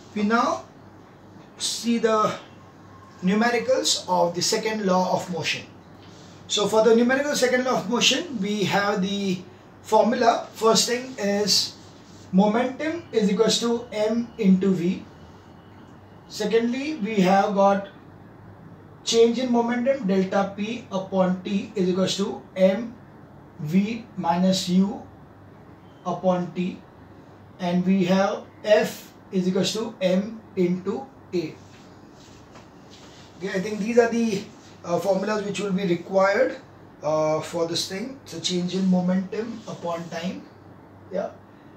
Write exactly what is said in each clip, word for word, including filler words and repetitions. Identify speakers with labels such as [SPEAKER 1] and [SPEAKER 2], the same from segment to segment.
[SPEAKER 1] We now see the numericals of the second law of motion. So for the numerical second law of motion, we have the formula. First thing is momentum is equals to m into v. Secondly, we have got change in momentum, delta p upon t is equals to m v minus u upon t, and we have F is equals to m into a. Okay, I think these are the uh, formulas which will be required uh, for this thing. So change in momentum upon time. Yeah,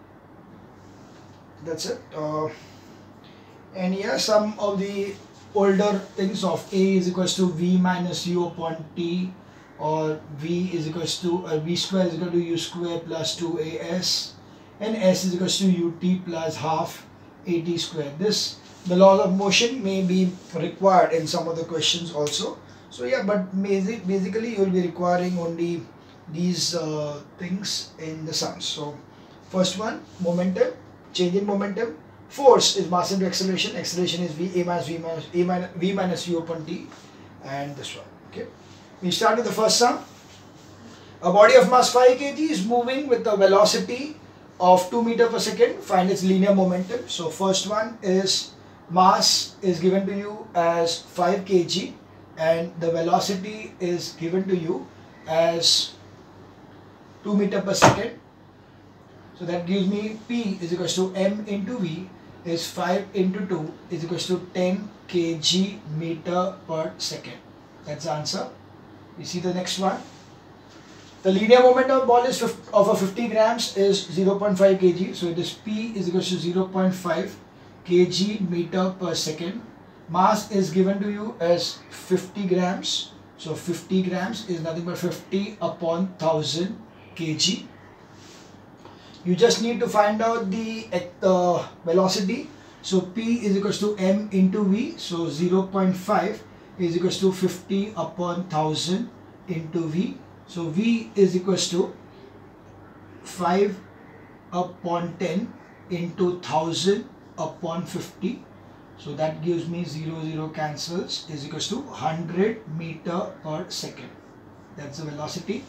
[SPEAKER 1] that's it. Uh, and yeah, some of the older things of A is equals to v minus u upon t, or v is equals to uh, v square is equal to u square plus two a s, and s is equals to ut plus half at square. This, the laws of motion may be required in some of the questions also. So yeah, but basic, basically you will be requiring only these uh, things in the sums. So first one, momentum, change in momentum. Force is mass into acceleration. Acceleration is v a minus v minus a minus v minus u upon t, and this one. Okay, we start with the first sum. A body of mass five kilograms is moving with a velocity of two meter per second. Find its linear momentum. So first one is mass is given to you as five kilograms and the velocity is given to you as two meter per second. So that gives me P is equals to m into v is five into two is equals to ten kilograms meter per second. That's the answer. You see the next one. The linear momentum of ball is of a fifty grams is zero point five kilograms. So it is P is equals to zero point five kilograms meter per second. Mass is given to you as fifty grams. So fifty grams is nothing but fifty upon one thousand kilograms. You just need to find out the uh, velocity. So P is equals to m into v. So zero point five is equals to fifty upon one thousand into v. So v is equals to five upon ten into one thousand upon fifty. So that gives me zero, zero cancels is equals to one hundred meter per second. That's the velocity.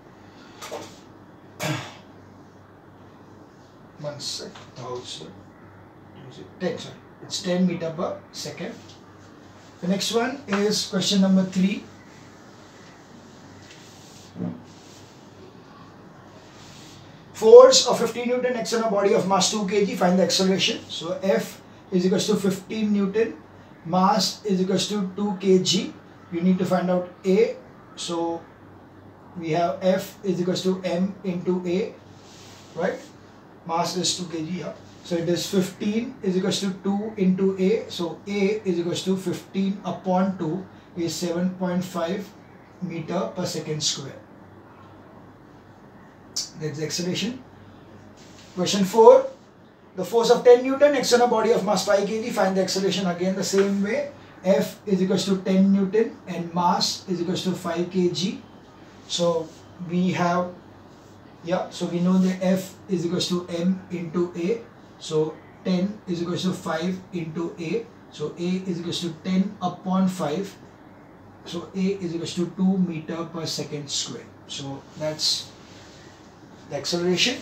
[SPEAKER 1] One sec, thousand, ten, sorry, it's ten meter per second. The next one is question number three. Force of fifteen newton acts on a body of mass two kilograms. Find the acceleration. So F is equals to fifteen newton. Mass is equals to two kilograms. You need to find out A. So we have F is equals to m into A, right? Mass is two kilograms here. So it is fifteen is equals to two into A. So A is equals to fifteen upon two is seven point five meter per second square. That's the acceleration. Question four. The force of ten newton acts on a body of mass five kilograms. Find the acceleration again the same way. F is equals to ten newton and mass is equals to five kilograms. So we have, yeah, so we know that F is equals to m into A. So ten is equals to five into A. So A is equals to ten upon five. So A is equals to two meter per second square. So that's the acceleration.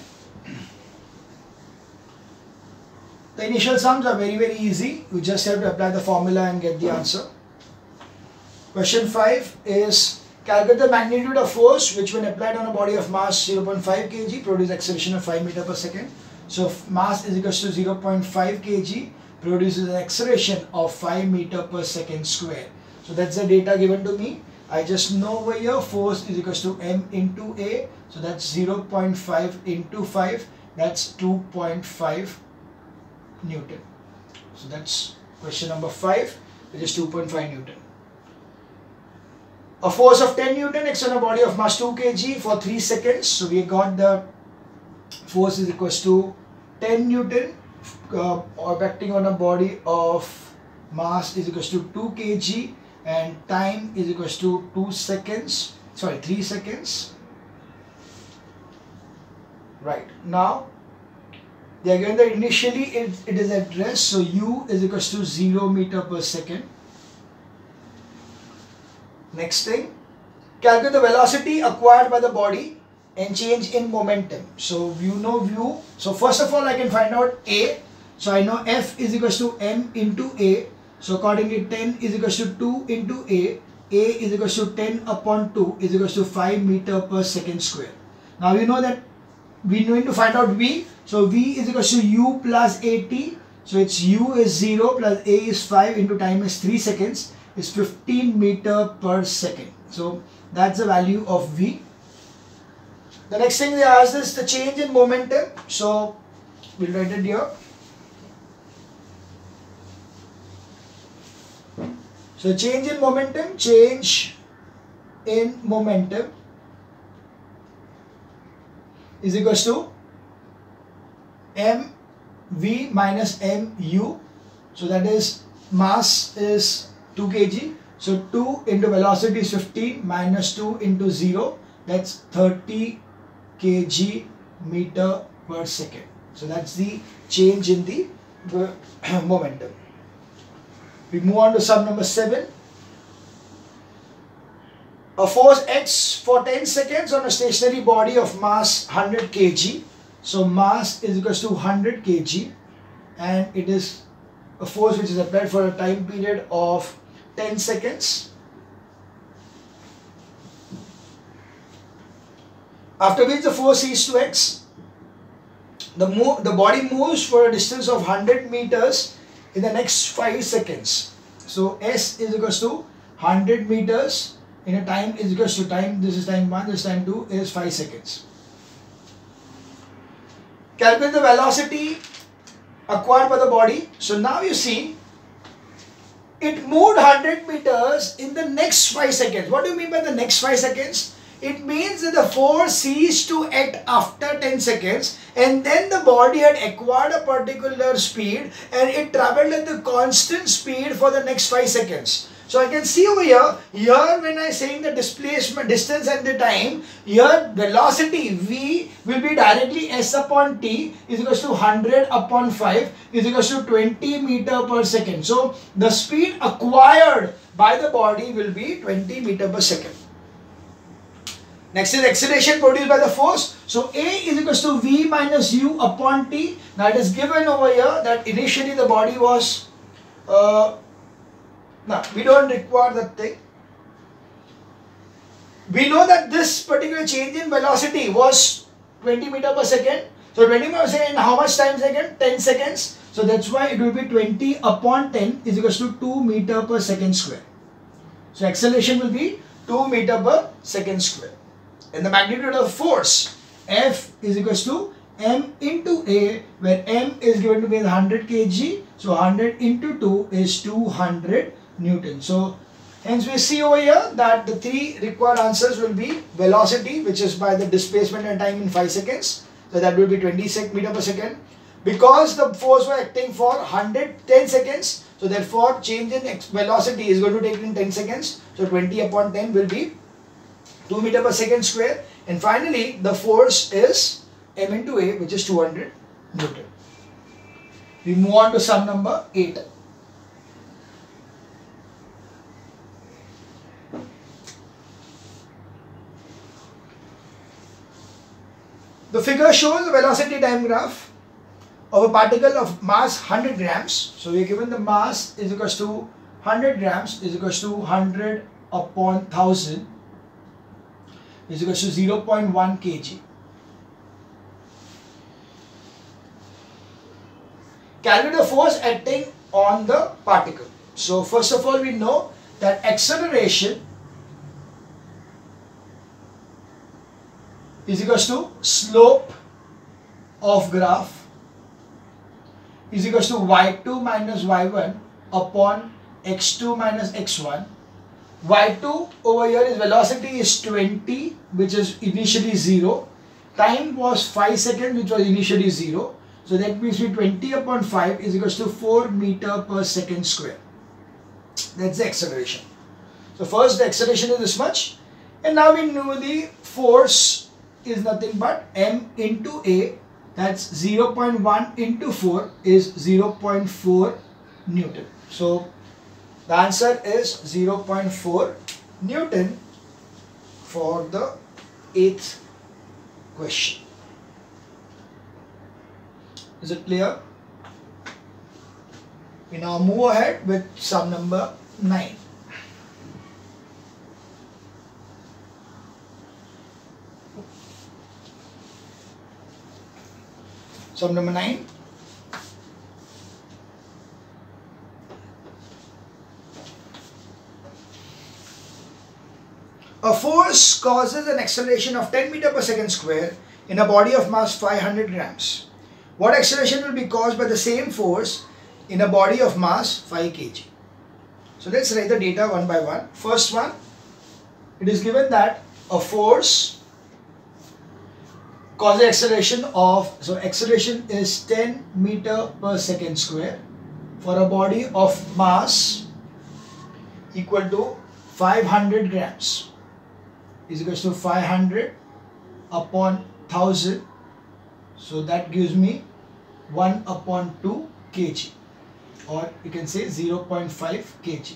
[SPEAKER 1] The initial sums are very very easy. You just have to apply the formula and get the answer. Question five is calculate the magnitude of force which when applied on a body of mass zero point five kilograms produces acceleration of five meter per second. So mass is equals to zero point five kilograms produces an acceleration of five meter per second square. So that's the data given to me. I just know over here force is equals to m into A. So that's zero point five into five. That's two point five Newton. So that's question number five, which is two point five Newton. A force of ten Newton acts on a body of mass two kilograms for three seconds. So we got the force is equals to ten Newton uh, or acting on a body of mass is equals to two kilograms and time is equals to two seconds. Sorry, three seconds. Right. Now They are given that initially it, it is at rest, so u is equals to zero meter per second. Next thing, calculate the velocity acquired by the body and change in momentum. So you know v. So first of all, I can find out a. So I know F is equals to m into a. So accordingly, ten is equals to two into a. A is equals to ten upon two is equals to five meter per second square. Now you know that we need to find out v. So v is equals to u plus at. So it's u is zero plus a is five into time is three seconds is fifteen meter per second. So that's the value of v. The next thing they asked is the change in momentum. So we'll write it here. So change in momentum, change in momentum is equals to mv minus mu. So that is mass is two kilograms. So two into velocity is fifteen minus two into zero, that's thirty kilograms meter per second. So that's the change in the momentum. We move on to sum number seven. A force X for ten seconds on a stationary body of mass one hundred kilograms. So mass is equals to one hundred kilograms and it is a force which is applied for a time period of ten seconds. After which the force is to X. The, move, the body moves for a distance of one hundred meters in the next five seconds. So S is equals to one hundred meters in a time is equals to time, this is time one, this is time two, is five seconds. Calculate the velocity acquired by the body. So now you see, it moved one hundred meters in the next five seconds. What do you mean by the next five seconds? It means that the force ceased to act after ten seconds and then the body had acquired a particular speed and it traveled at the constant speed for the next five seconds. So I can see over here, here when I saying the displacement, distance and the time, here velocity v will be directly s upon t is equals to one hundred upon five is equals to twenty meter per second. So the speed acquired by the body will be twenty meter per second. Next is acceleration produced by the force. So A is equals to V minus U upon T. Now it is given over here that initially the body was, uh, now we don't require that thing. We know that this particular change in velocity was twenty meter per second. So twenty meter per second, how much time second? ten seconds. So that's why it will be twenty upon ten is equals to two meter per second square. So acceleration will be two meter per second square. And the magnitude of force F is equals to m into A, where m is given to be one hundred kilograms. So one hundred into two is two hundred Newton. So hence we see over here that the three required answers will be velocity, which is by the displacement and time in five seconds. So that will be twenty meter per second. Because the force was acting for one hundred ten seconds, so therefore change in velocity is going to take in ten seconds. So twenty upon ten will be two meter per second square. And finally the force is m into A, which is two hundred Newton. We move on to sum number eight. The figure shows the velocity time graph of a particle of mass one hundred grams. So we are given the mass is equals to one hundred grams is equals to one hundred upon one thousand is equals to zero point one kilograms. Calculate the force acting on the particle. So first of all we know that acceleration is equals to slope of graph is equals to y two minus y one upon x two minus x one. y two over here is velocity is twenty, which is initially zero. Time was five seconds, which was initially zero. So that means twenty upon five is equals to four meter per second square. That's the acceleration. So first the acceleration is this much. And now we know the force is nothing but m into A, That's zero point one into four is zero point four Newton. So the answer is zero point four Newton for the eighth question. Is it clear? We now move ahead with sum number nine. Sum number nine. A force causes an acceleration of ten meters per second square in a body of mass five hundred grams. What acceleration will be caused by the same force in a body of mass five kilograms? So let's write the data one by one. First one, it is given that a force causes acceleration of, so acceleration is ten meters per second square for a body of mass equal to five hundred grams is equals to five hundred upon one thousand. So that gives me one upon two kilograms, or you can say zero point five kilograms.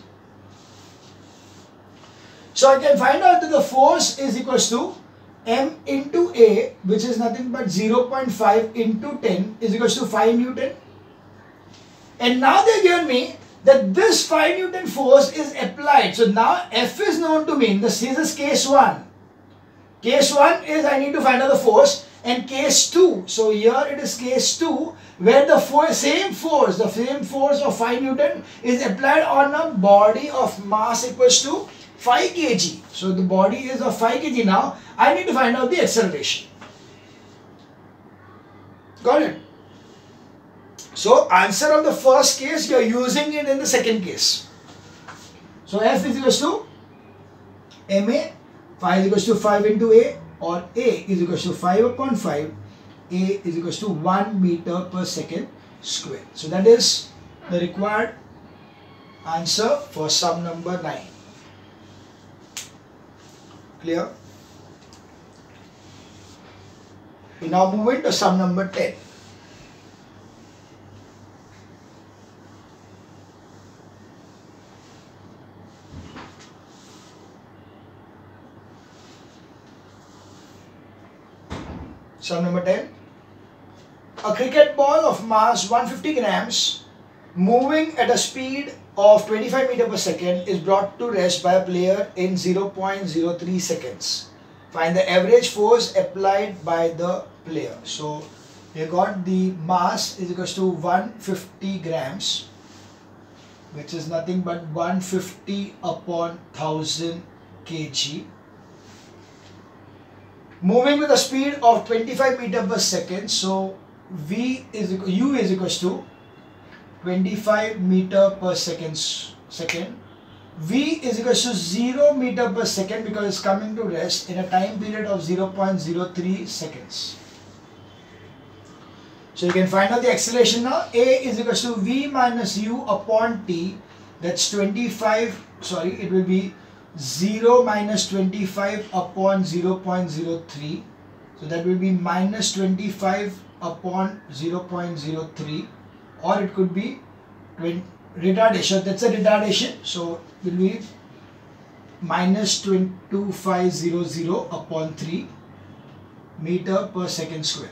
[SPEAKER 1] So I can find out that the force is equals to m into a, which is nothing but zero point five into ten is equals to five Newton. And now they given me that this five Newton force is applied. So now F is known to me. This is case one. Case one is I need to find out the force, and case two. So here it is case two where the force, same force, the same force of five Newton is applied on a body of mass equals to five kilograms. So the body is of five kilograms now. I need to find out the acceleration. Got it? So answer of the first case, you are using it in the second case. So F is equals to ma, five is equals to five into a, or a is equals to five upon five, a is equals to one meter per second square. So that is the required answer for sum number nine. Clear? We now move into sum number ten. Sum number ten. A cricket ball of mass one hundred fifty grams moving at a speed of twenty-five meters per second is brought to rest by a player in zero point zero three seconds. Find the average force applied by the player. So we got the mass is equals to one hundred fifty grams, which is nothing but one hundred fifty upon one thousand kilograms. Moving with a speed of twenty-five meters per second, so V is U is equals to twenty-five meters per second. Second, V is equals to zero meter per second because it's coming to rest in a time period of zero point zero three seconds. So you can find out the acceleration now. A is equals to V minus U upon T. That's twenty-five. Sorry, it will be zero minus twenty-five upon zero point zero three. So that will be minus twenty-five upon zero point zero three, or it could be retardation. That's a retardation. So it will be minus twenty-five hundred upon three meter per second square.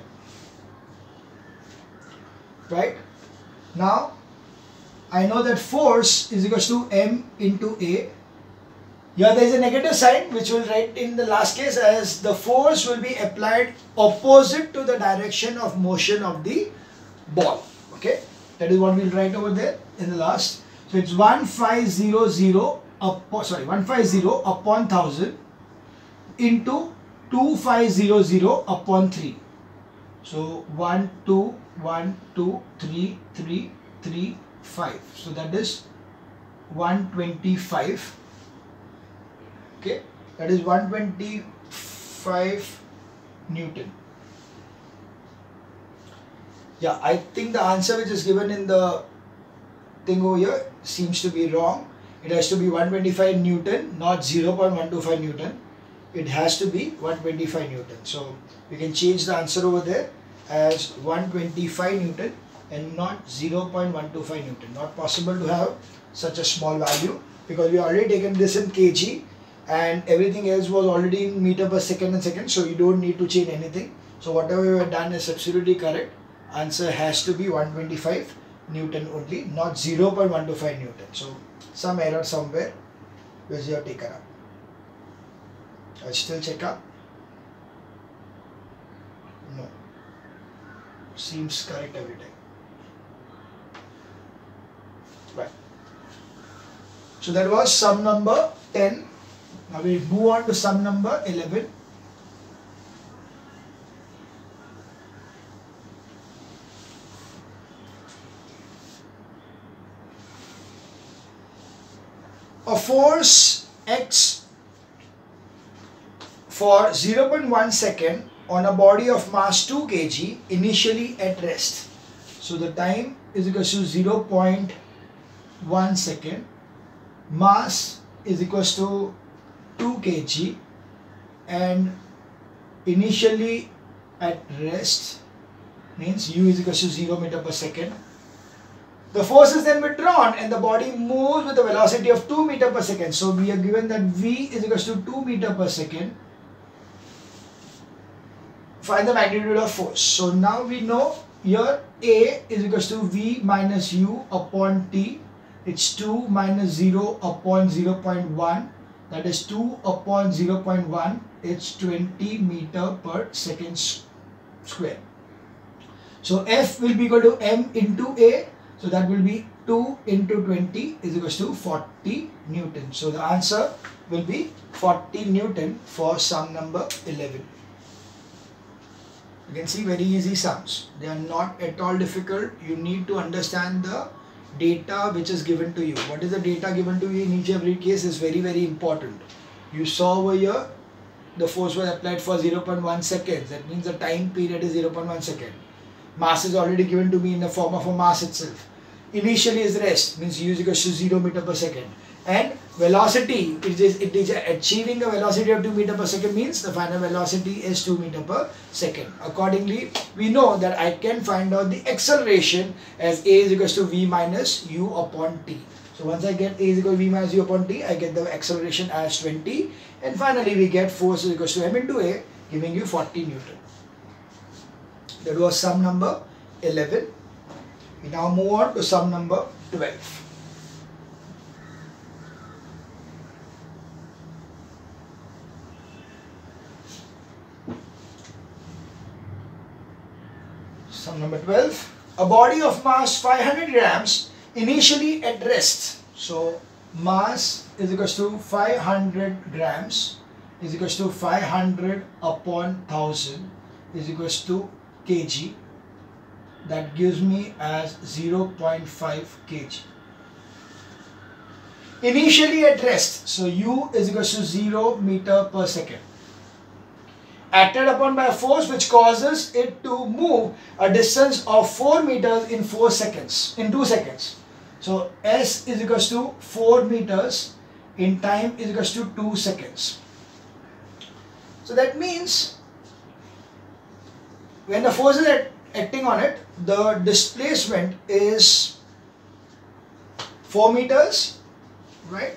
[SPEAKER 1] Right? Now I know that force is equals to m into a. Here there is a negative sign which we'll write in the last case as the force will be applied opposite to the direction of motion of the ball. Okay, that is what we'll write over there in the last. So it's one thousand five hundred upon, sorry, one hundred fifty upon one thousand into two thousand five hundred upon three. So one, two, one, two, three, three, three, five. So that is one hundred twenty-five. Okay, that is one hundred twenty-five Newton. Yeah, I think the answer which is given in the thing over here seems to be wrong. It has to be one hundred twenty-five Newton, not zero point one two five Newton. It has to be one hundred twenty-five Newton. So we can change the answer over there as one hundred twenty-five Newton and not zero point one two five Newton. Not possible to have such a small value because we already taken this in kg and everything else was already in meter per second and second, so you don't need to change anything. So whatever we have done is absolutely correct. Answer has to be one hundred twenty-five Newton only, not zero point one two five Newton. So some error somewhere which you have taken up. I'll still check up. No. Seems correct every time. Right. So that was sum number ten. Now we move on to sum number eleven. A force X for zero point one second on a body of mass two kilograms initially at rest. So the time is equal to zero point one second, mass is equal to two kilograms, and initially at rest means u is equal to zero meter per second. The force is then withdrawn and the body moves with a velocity of two meter per second. So we are given that v is equal to two meter per second. Find the magnitude of force. So now we know here A is equal to v minus u upon t. It's two minus zero upon zero point one. That is two upon zero point one. It's twenty meter per second square. So F will be equal to m into A. So that will be two into twenty is equal to forty Newton. So the answer will be forty Newton for sum number eleven. You can see very easy sums. They are not at all difficult. You need to understand the data which is given to you. What is the data given to you in each every case is very very important. You saw over here the force was applied for zero point one seconds. That means the time period is zero point one second. Mass is already given to me in the form of a mass itself. Initially is rest, means u is equal to zero meter per second, and velocity, it is, it is achieving a velocity of two meter per second, means the final velocity is two meter per second. Accordingly, we know that I can find out the acceleration as a is equal to v minus u upon t. So once I get a is equal to v minus u upon t, I get the acceleration as twenty, and finally we get force is equal to m into a, giving you forty Newton. That was sum number eleven. We now move on to sum number twelve. Sum number twelve. A body of mass five hundred grams initially at rest. So mass is equal to five hundred grams is equal to five hundred upon one thousand is equal to kg. That gives me as zero point five kilograms. Initially at rest, so u is equal to zero meter per second. Acted upon by a force which causes it to move a distance of four meters in four seconds, in two seconds. So s is equal to four meters in time is equal to two seconds. So that means when the force is at acting on it, the displacement is four meters, right?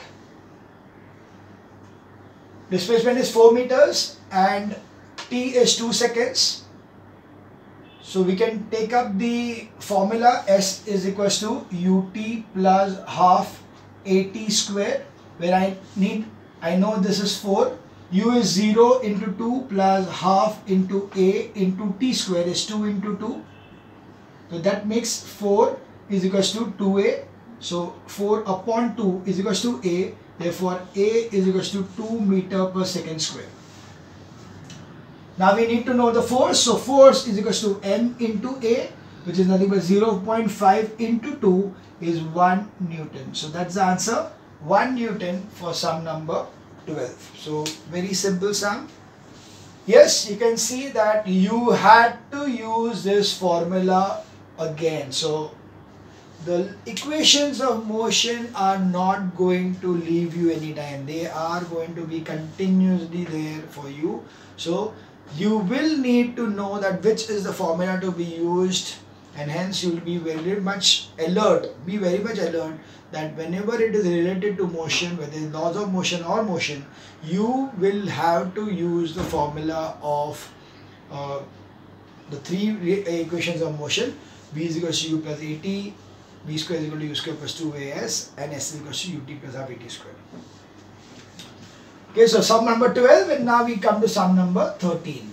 [SPEAKER 1] Displacement is four meters and t is two seconds. So we can take up the formula S is equal to ut plus half at square, where I need, I know this is four. U is zero into two plus half into a into t square is two into two. So that makes four is equal to two a. So four upon two is equal to a. Therefore a is equal to two meter per second square. Now we need to know the force. So force is equal to m into a, which is nothing but zero point five into two is one Newton. So that's the answer, one Newton for sum number twelve. So very simple sum. Yes, you can see that you had to use this formula again. So the equations of motion are not going to leave you anytime. They are going to be continuously there for you. So you will need to know that which is the formula to be used, and hence you will be very much alert, be very much alert that whenever it is related to motion, whether it's laws of motion or motion, you will have to use the formula of uh, the three equations of motion. V is equal to u plus at, v square is equal to u square plus two a s, and s is equal to ut plus half at square. Okay, so sum number twelve, and now we come to sum number thirteen.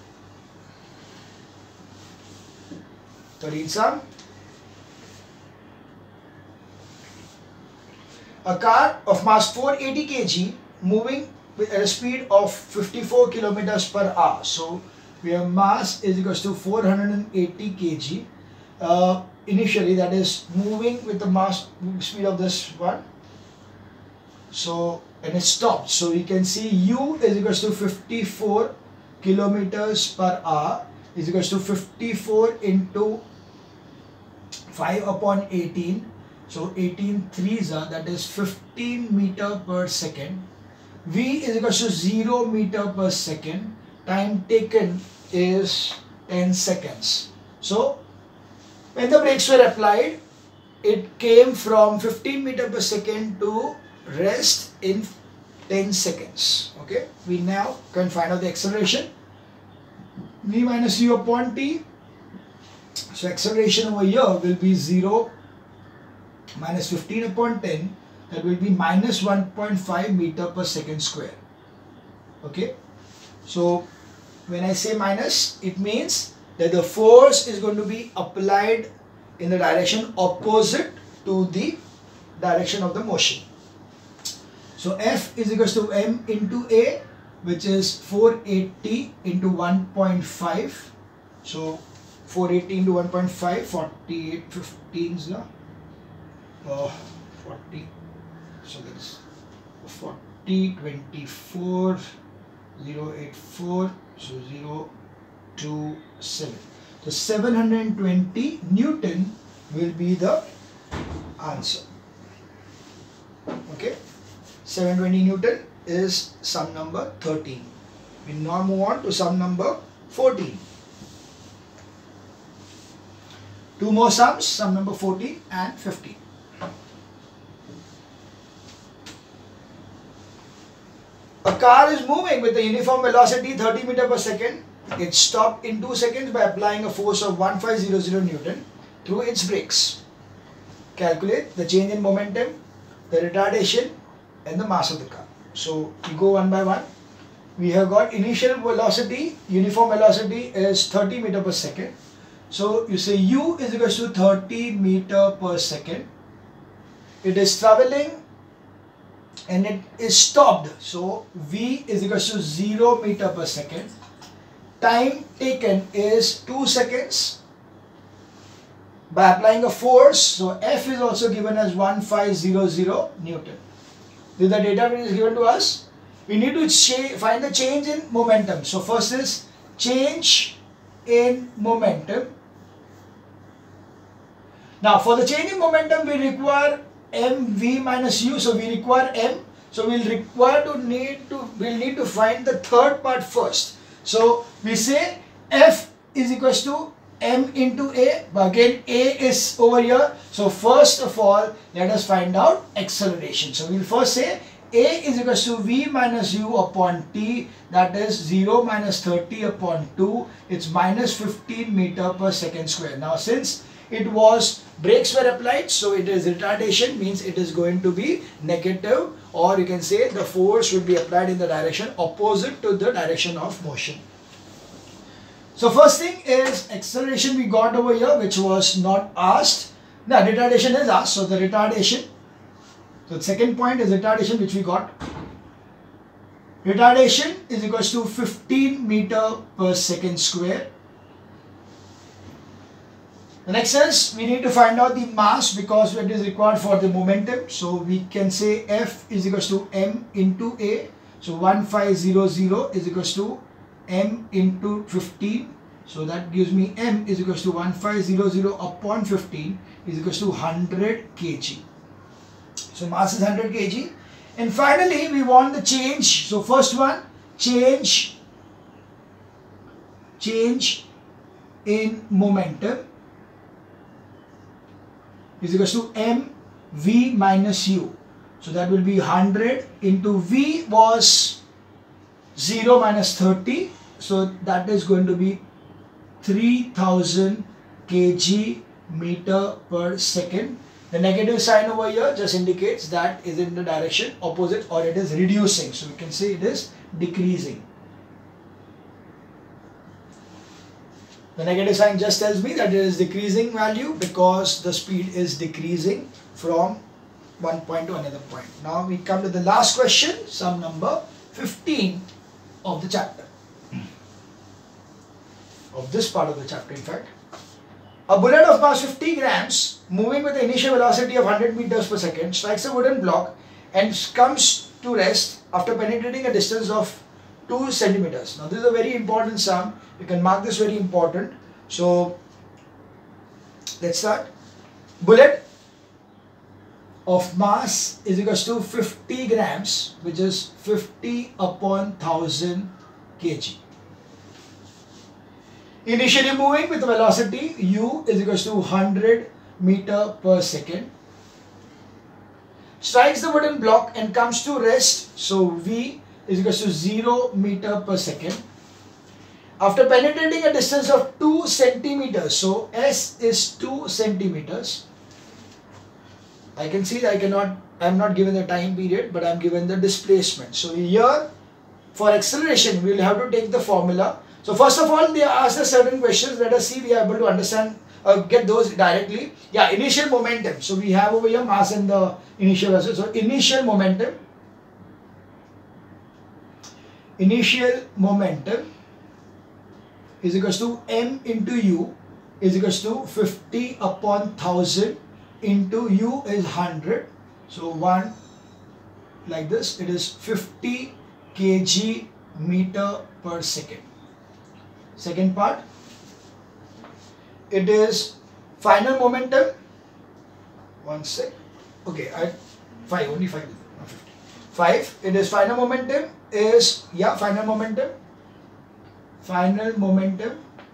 [SPEAKER 1] thirteen sum. A car of mass four hundred eighty kilograms moving with a speed of fifty-four kilometers per hour. So where mass is equal to four hundred eighty kilograms. Uh, initially, that is moving with the mass speed of this one. So and it stopped. So we can see u is equal to fifty-four kilometers per hour is equal to fifty-four into five upon eighteen. So eighteen threes are, that is fifteen meter per second. V is equal to zero meter per second. Time taken is ten seconds. So when the brakes were applied, it came from fifteen meter per second to rest in ten seconds. Okay, we now can find out the acceleration. V minus u upon t. So acceleration over here will be zero minus fifteen upon ten. That will be minus one point five meter per second square. Okay, so when I say minus, it means that the force is going to be applied in the direction opposite to the direction of the motion. So F is equal to m into a, which is four hundred eighty into one point five. So four hundred eighty into one point five, forty-eight fifteens now. Uh, forty. So that's forty, twenty-four, zero eighty-four. So zero two seven. So seven hundred twenty Newton will be the answer. Okay, seven hundred twenty Newton is sum number thirteen. We now move on to sum number fourteen. Two more sums, sum number fourteen and fifteen. A car is moving with a uniform velocity thirty meter per second. It stopped in two seconds by applying a force of fifteen hundred Newton through its brakes. Calculate the change in momentum, the retardation, and the mass of the car. So we go one by one. We have got initial velocity, uniform velocity is thirty meter per second. So you say u is equal to thirty meter per second. It is traveling and it is stopped. So v is equal to zero meter per second. Time taken is two seconds by applying a force. So F is also given as fifteen hundred Newton. This is the data which is given to us. We need to find the change in momentum. So first is change in momentum. Now for the change in momentum, we require mv minus u. So we require m. So we'll require to need to we'll need to find the third part first. So we say F is equal to m into a, but again a is over here. So first of all, let us find out acceleration. So we'll first say a is equal to v minus u upon t, that is zero minus thirty upon two. It's minus fifteen meter per second square. Now since it was brakes were applied, so it is retardation, means it is going to be negative, or you can say the force will be applied in the direction opposite to the direction of motion. So first thing is acceleration we got over here, which was not asked. Now retardation is asked, so the retardation. So the second point is retardation, which we got. Retardation is equal to fifteen meter per second square. The next is we need to find out the mass because it is required for the momentum. So we can say F is equal to m into a. So fifteen hundred is equal to m into fifteen. So that gives me m is equal to fifteen hundred upon fifteen is equal to one hundred kilograms. So mass is one hundred kilograms. And finally we want the change. So first one, change change in momentum is equals to mv minus u. So that will be one hundred into v was zero minus thirty. So that is going to be three thousand kg meter per second. The negative sign over here just indicates that is in the direction opposite, or it is reducing. So we can say it is decreasing. The negative sign just tells me that it is decreasing value because the speed is decreasing from one point to another point. Now we come to the last question, sum number fifteen of the chapter. Of this part of the chapter, in fact. A bullet of mass fifty grams moving with the initial velocity of one hundred meters per second strikes a wooden block and comes to rest after penetrating a distance of two centimeters. Now this is a very important sum. You can mark this very important. So let's start. Bullet of mass is equals to fifty grams, which is fifty upon one thousand kg. Initially moving with the velocity u is equals to one hundred meter per second. Strikes the wooden block and comes to rest. So v is equals to zero meter per second. After penetrating a distance of two centimeters, so s is two centimeters. I can see that I cannot, I am not given the time period, but I am given the displacement. So here for acceleration we will have to take the formula. So first of all, they ask us certain questions. Let us see we are able to understand, uh, get those directly. Yeah, initial momentum. So we have over here mass and the initial velocity. So initial momentum, initial momentum is equals to m into u is equals to fifty upon one thousand into u is one hundred. So one like this, it is fifty kg meter per second. Second part, it is final momentum. One sec. Okay, I five only five, not fifty. Five. It is final momentum is yeah final momentum. Final momentum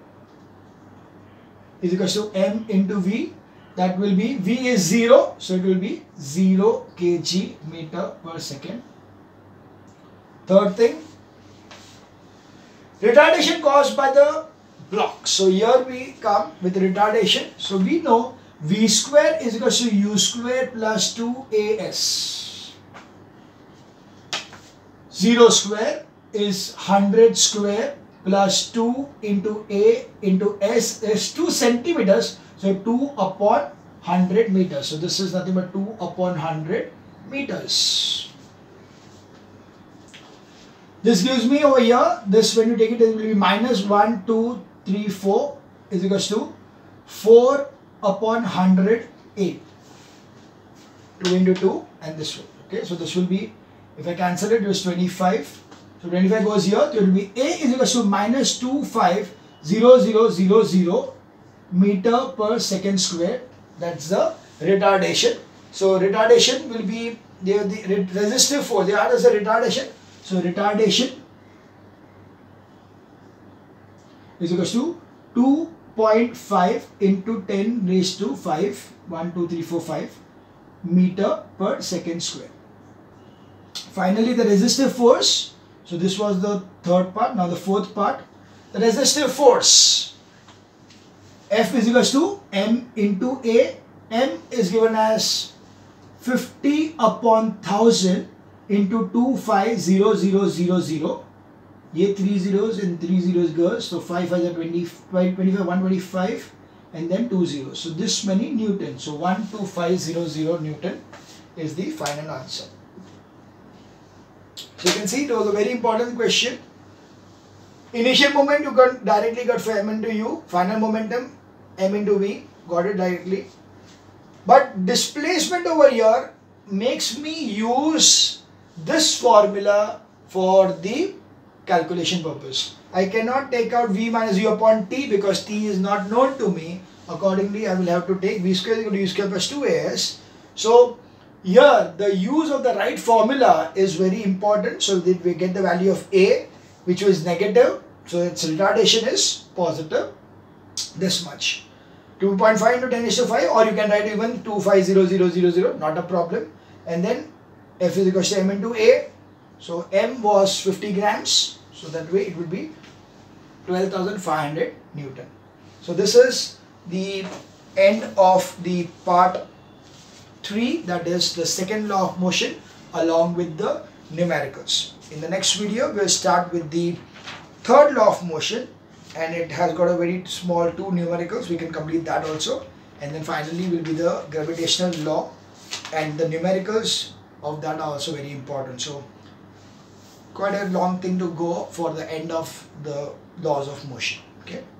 [SPEAKER 1] is equal to m into v. That will be v is zero, so it will be zero kg meter per second. Third thing, retardation caused by the block. So here we come with retardation. So we know v square is equal to u square plus two a s. zero square is one hundred square plus two into a into s is two centimeters. So two upon one hundred meters. So this is nothing but two upon one hundred meters. This gives me over here, this when you take it, it will be minus one, two, three, four is equals to four upon one hundred eight. two into two and this one. Okay, so this will be, if I cancel it, it was twenty-five. So twenty-five goes here, it will be a is equals to minus two five zero zero zero zero meter per second square. That's the retardation. So retardation will be the, the resistive force. They are as a retardation. So retardation is equals to two point five into ten raised to five, one, two, three, four, five meter per second square. Finally, the resistive force. So this was the third part. Now the fourth part, the resistive force. F is equals to m into a. M is given as fifty upon one thousand into two five zero zero zero zero. Ye three zeros and three zeros goes. So five five is twenty-five, twenty-five, one twenty-five and then two zeros. So this many Newton. So one two five zero zero Newton is the final answer. So you can see it was a very important question. Initial moment you got directly got for m into u. Final momentum m into v. Got it directly. But displacement over here makes me use this formula for the calculation purpose. I cannot take out v minus u upon t because t is not known to me. Accordingly, I will have to take v square is equal to u square plus two a s. So here the use of the right formula is very important, so that we get the value of a, which was negative, So its retardation is positive this much. two point five into ten is to five, or you can write even two five zero zero zero zero, not a problem. And then F is equal to m into A. So M was fifty grams. So that way it would be twelve thousand five hundred Newton. So this is the end of the part three, that is the second law of motion along with the numericals. In the next video we'll start with the third law of motion, and it has got a very small two numericals. We can complete that also, and then finally will be the gravitational law, and the numericals of that are also very important. So quite a long thing to go for the end of the laws of motion. Okay.